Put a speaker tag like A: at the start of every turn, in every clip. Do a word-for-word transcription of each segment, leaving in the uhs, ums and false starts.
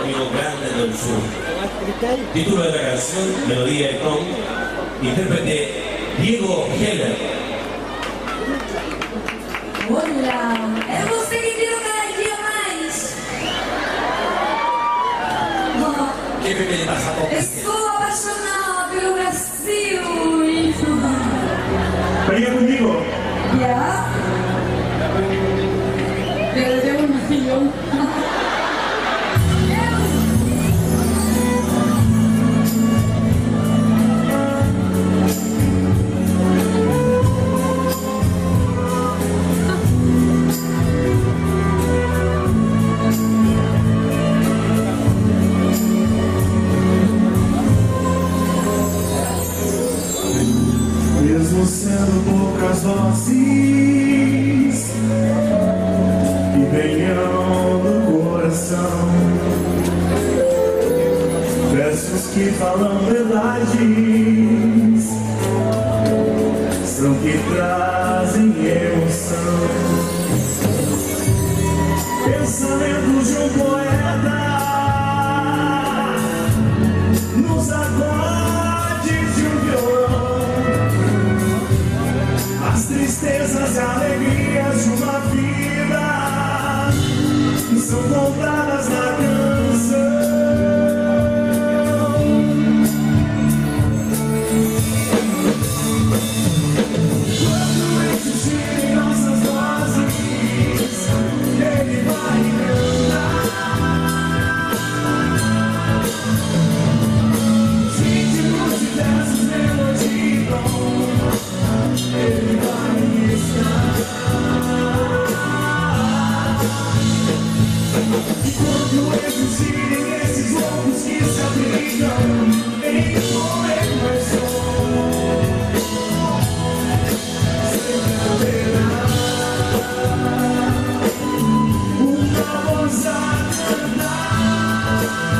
A: amigo grande del sur. Título de la canción, melodía y ton, intérprete Diego Heller.
B: Olá, é você que virou cada dia mais. Oh,
A: ¿Qué Pepe le pasa a Pepe?
B: estou apaixonada pelo Brasil.
C: Venga conmigo.
B: Já? Perdeu um milhão.
C: Mesmo sendo poucas vozes que venham do coração, versos que falam verdades, são que trazem emoção. Pensamento de um poeta nos acordes de um violão, as tristezas e alegrias de uma vida são contadas na canção. Quando existirem nossas vozes, ele vai cantar. Ritmos de versos, melodia e tom, ele vai estar. E quando existirem esses loucos que se abrigam em poema e som, sempre haverá uma voz a cantar.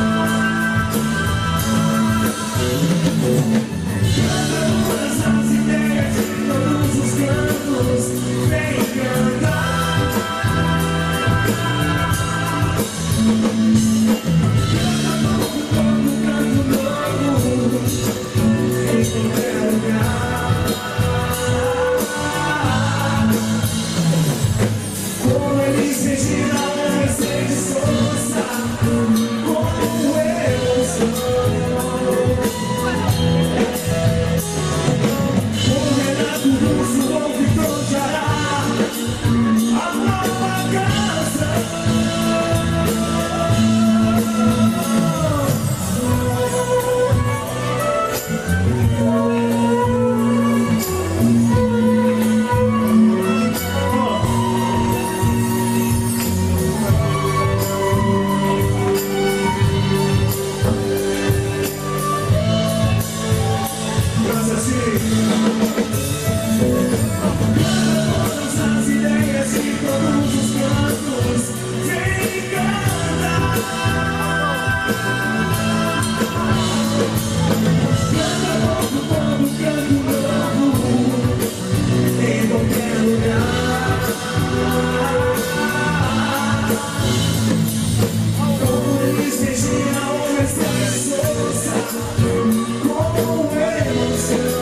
C: Cantamos as ideias de todos os cantos, vem cantar. Canta novo, novo, canto novo, em qualquer lugar. Como Elis Regina, Mercedes Sosa, como emoção. O Renato Russo ou Vitor Jará, a nova canção. Graças a ti. Todas as ideias e todos os cantos, vem cantar. Canta novo, novo, canto novo, em qualquer lugar. Como Elis Regina ou Mercedes Sosa, com emoção.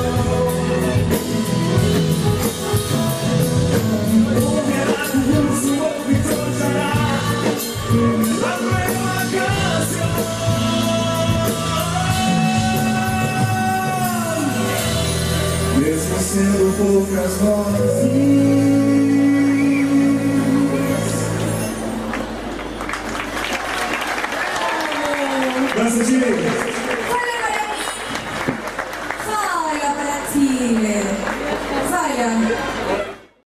C: O Renato Russo ou Vitor Jará, a mesma canção. Mesmo sendo poucas vozes. Graças a ti.
B: Fala para mim. Fala para ti. Fala.